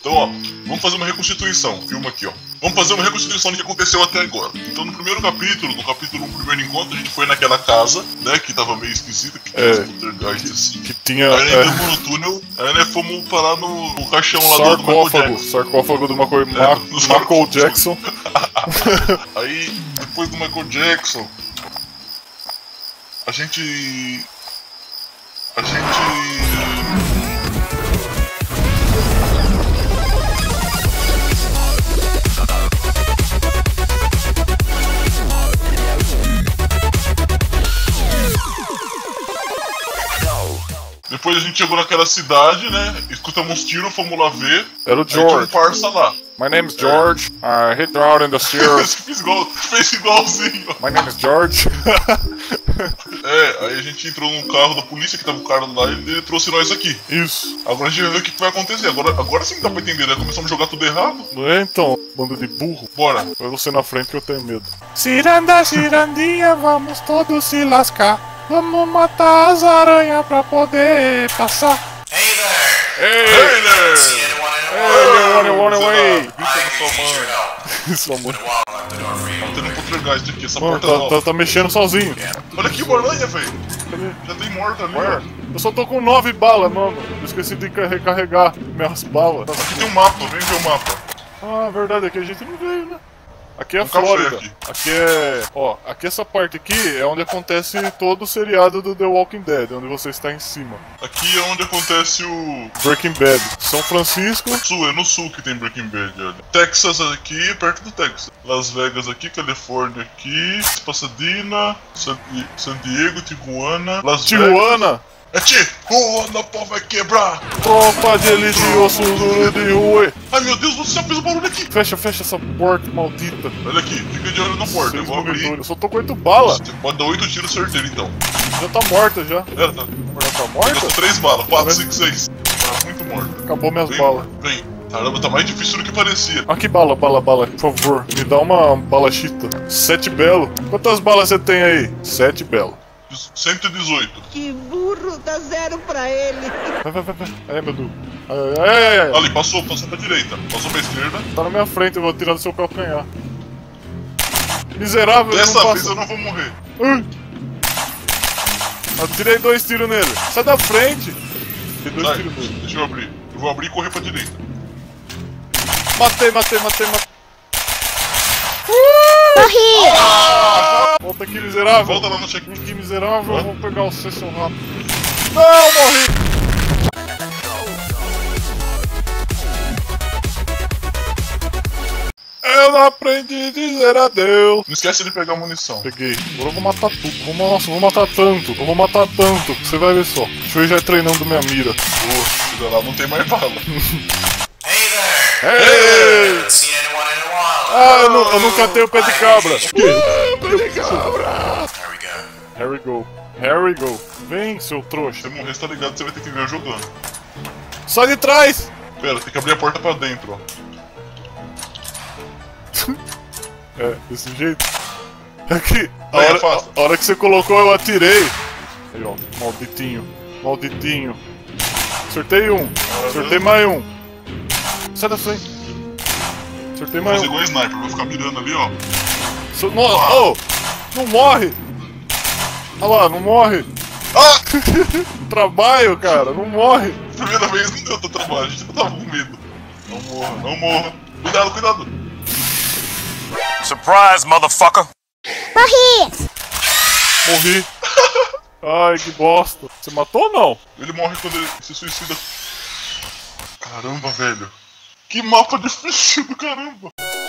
Então, ó, vamos fazer uma reconstituição. Filma aqui, ó. Vamos fazer uma reconstituição do que aconteceu até agora. Então, no primeiro capítulo, no primeiro encontro, a gente foi naquela casa, né, que tava meio esquisita, que tinha uns poltergeist assim. Que tinha... Aí entramos no túnel, aí nós fomos parar no caixão lá do Michael Jackson. Sarcófago do Michael Jackson. Aí, depois do Michael Jackson, a gente... Depois a gente chegou naquela cidade, né? Escutamos uns tiros, fomos lá ver. Era o Aí tinha George. um parça lá. My name is George. I hit out in the stairs. Fez igualzinho. My name is George. Aí a gente entrou num carro da polícia, que tava o cara lá, e ele trouxe nós aqui. Isso. Agora a gente vai ver o que vai acontecer. Agora sim dá pra entender, né? Começamos a jogar tudo errado. Não é então, bando de burro. Bora. Vai você na frente que eu tenho medo. Ciranda, cirandinha, vamos todos se lascar. Vamos matar as aranhas pra poder passar. Hey there! Hey there! See anyone in the wild? Hey, away! Sua mãe. Been a while, I've been over you. Tá tendo um poltergeist aqui, essa Mano, porta é nova. tá mexendo sozinho. Olha aqui uma aranha, velho. Cadê? Já tem morta ali, Ué, ó. eu só tô com 9 balas, mano. Eu esqueci de recarregar minhas balas. Aqui tem um mapa, vem ver o mapa. Ah, verdade, aqui a gente não veio, né? Aqui é a Um café Flórida. aqui. Aqui é... Ó, aqui essa parte aqui é onde acontece todo o seriado do The Walking Dead, onde você está em cima. Aqui é onde acontece o... Breaking Bad. São Francisco. Sul, é no sul que tem Breaking Bad, olha. Texas aqui, perto do Texas. Las Vegas aqui, Califórnia aqui, Pasadena, San Diego, Tijuana, Las Vegas. Tijuana. É Tijuana, pau vai quebrar! Tropa de elite, osso duro de rua. Ai meu Deus do céu, fez um barulho aqui! Fecha essa porta maldita. Olha aqui, fica de olho na porta, eu vou abrir. Eu só tô com 8 balas. Você pode dar 8 tiros certeiros então. Já tá morta já. Ela tá. Já tá morta? Gastou 3 balas, 4, 5, 6. Tá muito morta. Acabou minhas Vem, balas. vem. Caramba, tá mais difícil do que parecia. Aqui, bala, por favor. Me dá uma bala chita. 7 belo. Quantas balas você tem aí? 7 belo. 118. Que burro, dá 0 pra ele. Vai. Ai, meu Deus. Ai. Ali, passou pra direita. Passou pra esquerda. Tá na minha frente, eu vou tirar do seu calcanhar. Miserável, Dessa não vez passa. eu não vou morrer. Eu tirei 2 tiros nele. Sai da frente. Dei 2 Vai, tiros nele. deixa eu abrir. Eu vou abrir e correr pra direita. Matei. Morri! Volta aqui, miserável. Volta lá no check-in. Que miserável, eu vou pegar o seu rápido. Não, morri! Eu não aprendi a dizer adeus. Não esquece de pegar a munição. Peguei. Agora eu vou matar tudo. Nossa, eu vou matar tanto. Eu vou matar tanto. Você vai ver só. Deixa eu ir já treinando minha mira. Boa, chega lá, não tem mais bala. Hey there! Hey! See anyone in the wild? Ah, eu não catei o pé de cabra. Pé de cabra. There we go. Harry go. Vem, seu trouxa. Se você morrer, você tá ligado, você vai ter que ver eu jogando. Sai de trás. Pera, tem que abrir a porta pra dentro, ó. É, desse jeito. Aqui. Vai, afasta. A hora que você colocou, eu atirei. Aí, ó. Malditinho. Acertei um. Acertei mais um. Sai da frente. Acertei Vou mais fazer um. igual sniper, vou ficar mirando ali, ó. Não morre. Olha lá, não morre. Ah! Trabalho, cara. Não morre. Primeira vez não deu tanto trabalho, a gente não tava com medo. Não morra. Cuidado. Surprise, motherfucker! Morri. Ai, que bosta. Você matou ou não? Ele morre quando ele se suicida. Caramba, velho. Que mapa difícil do caramba.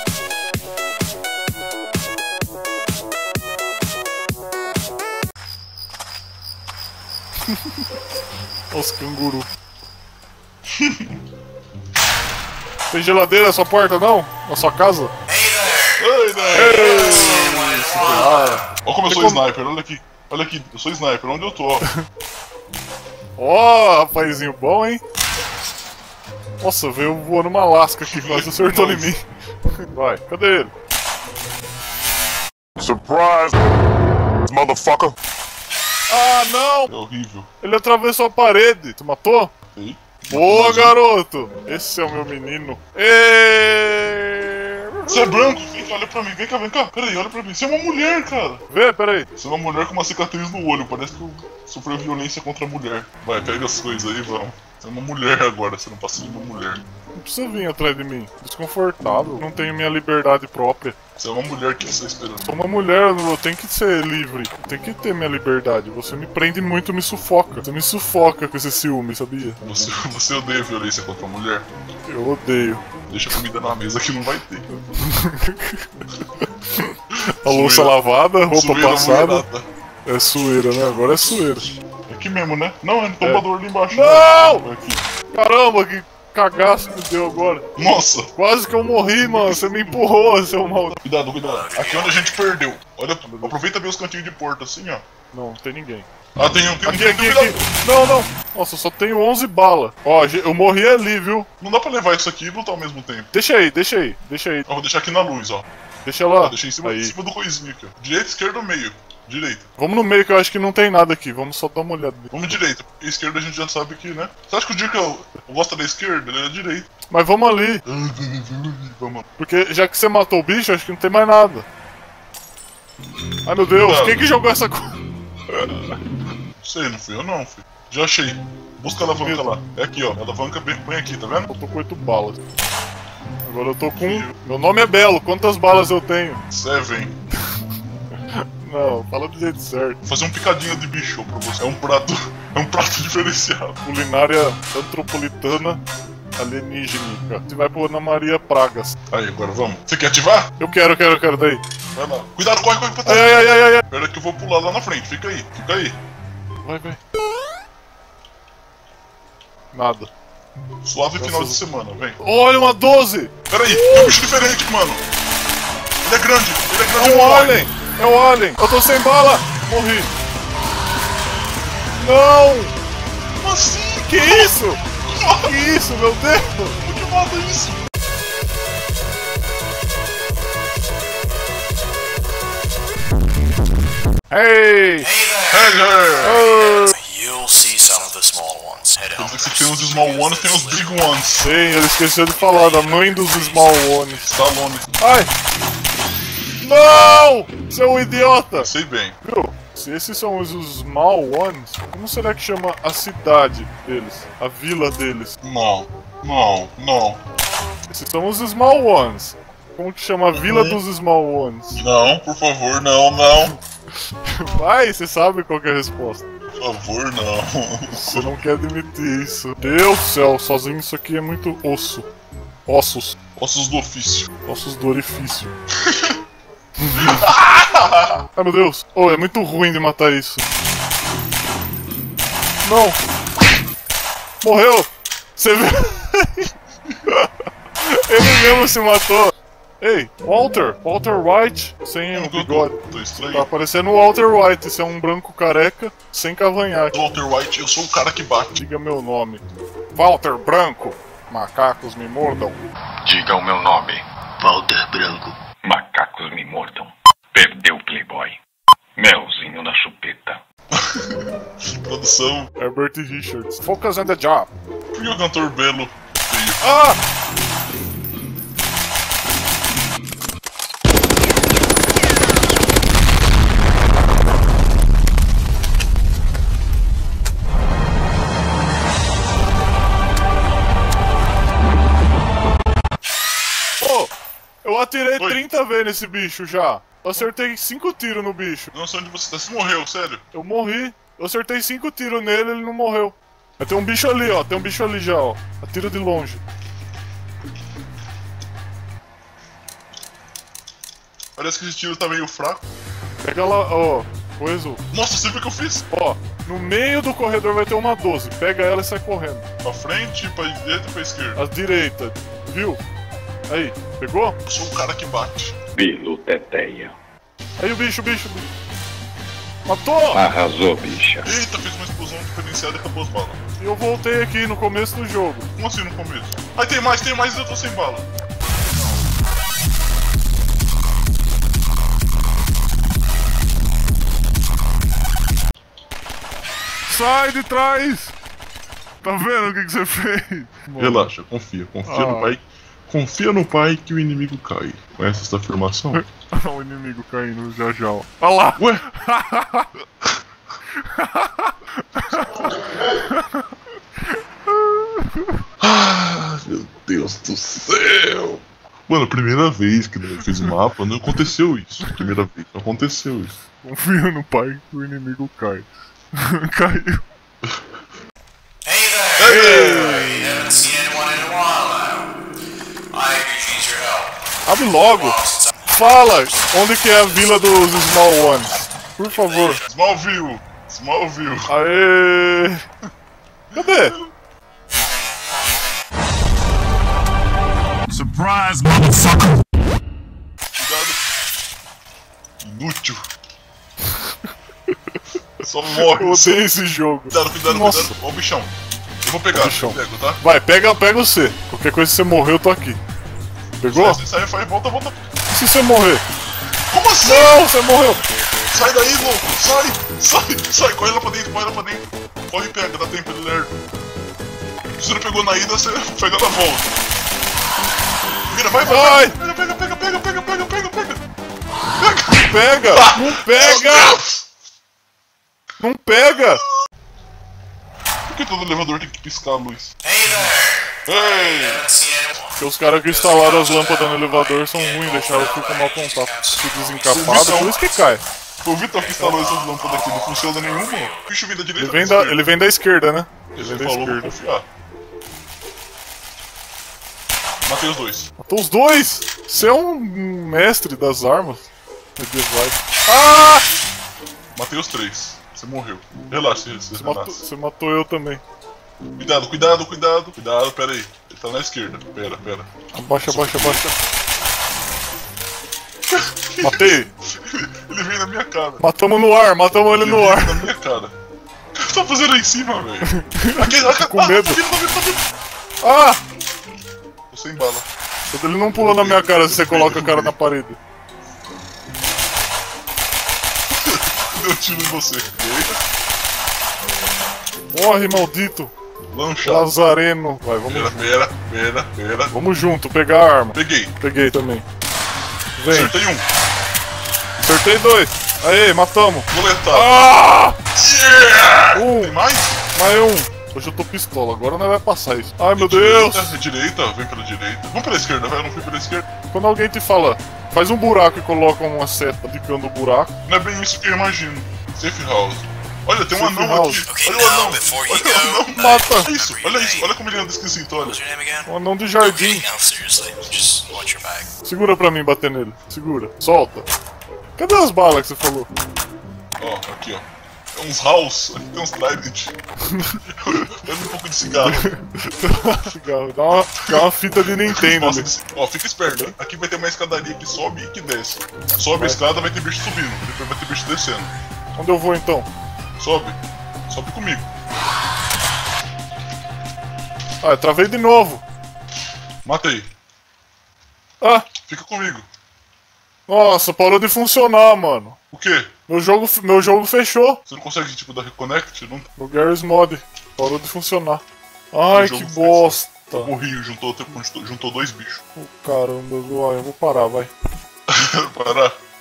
Os canguru. Tem geladeira na sua porta, não? Na sua casa? Ai, Olha como eu sou sniper, olha aqui, eu sou sniper, onde eu tô, ó. Ó, rapazinho bom, hein? Nossa, veio voando uma lasca aqui, quase acertou em mim. Vai, cadê ele? Surprise, motherfucker! Ah, não! É horrível. Ele atravessou a parede. Tu matou? Sei. Boa, garoto! Esse é o meu menino. Você é branco? Vem cá, olha pra mim, vem cá, vem cá. Peraí, olha pra mim. Você é uma mulher, cara. Vê, peraí. Você é uma mulher com uma cicatriz no olho. Parece que sofreu violência contra a mulher. Vai, pega as coisas aí, vamos. Você é uma mulher agora, você não passa de uma mulher. Não precisa vir atrás de mim. Desconfortável. Não tenho minha liberdade própria. Você é uma mulher que você está esperando. Sou uma mulher, eu tenho que ser livre. Eu tenho que ter minha liberdade. Você me prende muito, me sufoca. Você me sufoca com esse ciúme, sabia? Você odeia violência contra a mulher? Eu odeio. Deixa a comida na mesa que não vai ter. A louça lavada, roupa Sueira passada. molhada. É sueira, né? Agora é sueira. É aqui mesmo, né? Não, é no tombador ali embaixo. Não! Aqui. Caramba, que cagaço me deu agora. Nossa! Quase que eu morri, mano. Você me empurrou, seu mal. Cuidado, cuidado. Aqui é onde a gente perdeu. Olha, aproveita bem os cantinhos de porta, assim, ó. Não tem ninguém. Ah, tem um, Aqui. Não, não. Nossa, só tenho 11 balas. Ó, eu morri ali, viu? Não dá pra levar isso aqui e lutar ao mesmo tempo. Deixa aí. Ó, vou deixar aqui na luz, ó. Deixa lá. Ó, deixei em cima do coisinho aqui, ó. Direita, esquerda, meio. Direita. Vamos no meio que eu acho que não tem nada aqui. Vamos só dar uma olhada. Vamos direita. Porque esquerda a gente já sabe que, né? Você acha que o dia que eu gosto da esquerda, ele é da direita? Mas vamos ali. Vamos. Porque já que você matou o bicho, acho que não tem mais nada. Ai meu Deus, quem que jogou essa coisa? Não sei, não fui eu não, filho. Já achei. Busca a alavanca lá. É aqui, ó. A alavanca bem aqui, tá vendo? Eu tô com 8 balas. Agora eu tô com... Meu nome é Belo, quantas balas eu tenho? 7. Não, fala do jeito certo. Vou fazer um picadinho de bicho pra você. É um prato diferenciado. Culinária antropolitana alienígena. Você vai pro Ana Maria Pragas. Aí, agora vamos. Você quer ativar? Eu quero, daí. Vai lá. Cuidado, corre pra trás. Ai. Espera que eu vou pular lá na frente. Fica aí. Vai. Nada. Suave final de semana, vem. Olha, uma 12! Pera aí, tem um bicho diferente, mano. Ele é grande. É um alien! É um alien! Eu tô sem bala! Morri! Não! Como assim? Que isso? Que isso, meu Deus? Como que mata isso? Hey! You'll see some of the small ones. Head out. Se tem os small ones, tem os big ones. Sim, ele esqueceu de falar da mãe dos small ones. Stallone. Ai! Não! Seu idiota! Sei bem. Viu? Se esses são os small ones, como será que chama a cidade deles? A vila deles? Não. Esses são os small ones. Como que chama a vila dos small ones? Não, por favor, não. Vai, você sabe qual que é a resposta. Por favor, não. Você não quer admitir isso. Deus do céu, sozinho isso aqui é muito osso. Ossos. Ossos do ofício. Ossos do orifício. Ai meu Deus. Oh, é muito ruim de matar isso. Não. Morreu. Você viu? Ele mesmo se matou. Ei, Walter White, sem o bigode. Tô estranho. Tá parecendo o Walter White, esse é um branco careca, sem cavanhaque. Walter White, eu sou o cara que bate. Diga meu nome. Walter Branco. Macacos me mordam. Diga o meu nome. Walter Branco. Macacos me mordam. Perdeu o Playboy. Melzinho na chupeta. Produção. Herbert Richards. Focus on the job. Por que o cantor Belo veio? Ah! Eu atirei 30 vezes nesse bicho já. Eu acertei 5 tiros no bicho. Não sei onde você tá. Você morreu, sério? Eu morri. Eu acertei 5 tiros nele, ele não morreu. Mas tem um bicho ali, ó. Tem um bicho ali já, ó. Atira de longe. Parece que esse tiro tá meio fraco. Pega lá, ó. Coisa. Nossa, você viu o que eu fiz? Ó, no meio do corredor vai ter uma 12. Pega ela e sai correndo. Pra frente, pra direita e pra esquerda. À direita. Viu? Aí, pegou? Eu sou o cara que bate. Bilo Teteia. Aí o bicho. Matou! Arrasou, bicha. Eita, fez uma explosão diferenciada e acabou as balas. E eu voltei aqui no começo do jogo. Como assim no começo? Ai, tem mais e eu tô sem bala. Sai de trás! Tá vendo o que você fez? Relaxa, confia no pai. Confia no pai que o inimigo cai. Conhece essa afirmação? O inimigo caindo já já, ó. Olha lá! Ué? Ah, meu Deus do céu! Mano, a primeira vez que eu fiz o mapa, não aconteceu isso. Primeira vez, não aconteceu isso. Confia no pai que o inimigo cai. Caiu. Hey there! Haven't seen anyone in a while now. I could use your help. Abre logo! Fala! Onde que é a vila dos Small Ones? Por favor. Smallville! Smallville! Aê! Cadê? Surprise, motherfucker! Cuidado! Inútil! Só morre! Eu odeio esse jogo. Cuidado! Nossa. Ó o bichão! Eu vou pegar, bichão. eu pego, tá? Vai, pega você. Qualquer coisa que você morrer, eu tô aqui. Pegou? Sai, volta! E se você morrer? Como assim? Não, você morreu! Sai daí, louco! Sai! Corre lá pra dentro! Corre e pega, dá tempo, ele lerdo. Se você não pegou na ida, você pega na volta. Vira, vai! Pega! Pega! Não pega! Não pega! Por que todo elevador tem que piscar a luz? Hey there! Ei! Haven't seen anyone. Porque os caras que instalaram as lâmpadas no elevador são ruins, deixaram ficar mal contato. Se desencapado, por isso que cai. Foi o Vitor que instalou essas lâmpadas aqui, não funciona nenhuma. O bicho vem da direita. Ele vem da esquerda, né? Ele vem Você da falou pra esquerda. confiar. Matei os dois. Matou os dois! Você é um mestre das armas medievais. Ah! Matei os três. Você morreu. Relaxa, você Você matou eu também. Cuidado, pera aí. Ele tá na esquerda. Pera. Abaixa. Matei! Ele veio na minha cara. Matamos no ar, matamos ele no veio ar. na minha cara. O que você tá fazendo aí em cima, velho? Aqui, com medo. Tá vindo. Ah! Tô sem bala. Ele não pula na minha cara se você coloca a cara na parede. Deu tiro em você. Eita. Morre, maldito! Lanchado. Lazareno. Vai, vamos junto. Pera. Vamos junto, pegar a arma. Peguei. Peguei também. Vem. Acertei um. Acertei dois. Aê, matamos. Coletado. Ah! Yeah! Um. Tem mais? Mais um. Hoje eu tô pistola, agora não vai passar isso. Ai, meu Deus! Direita, vem pela direita. Vamos pela esquerda, vai, eu não fui pela esquerda. Quando alguém te fala, faz um buraco e coloca uma seta indicando o buraco. Não é bem isso que eu imagino. Safe house. Olha, tem um Safe anão house. aqui. Okay, Olha o anão. now before you Olha o anão. go, Mata. Olha isso. Olha como ele anda esquisito, olha. what's your name again? Um anão de Okay, jardim. now seriously, just watch your back. Segura pra mim bater nele. Segura. Solta. Cadê as balas que você falou? Ó, aqui, ó. É uns house, aqui tem uns trident. Pega um pouco de cigarro. Cigarro. Dá uma fita de Nintendo ali. Nossa, ó, fica esperto, hein? Aqui vai ter uma escadaria que sobe e que desce. Sobe a escada, vai ter bicho subindo. Depois vai ter bicho descendo. Onde eu vou então? Sobe comigo. Ah, eu travei de novo. Matei. Ah! Fica comigo. Nossa, parou de funcionar, mano. O quê? Meu jogo fechou. Você não consegue, tipo, dar reconnect? Não. O Garry's Mod parou de funcionar. Ai, jogo que fechou. bosta. Morri, juntou dois bichos. Oh, caramba, eu vou parar, vai. Parar.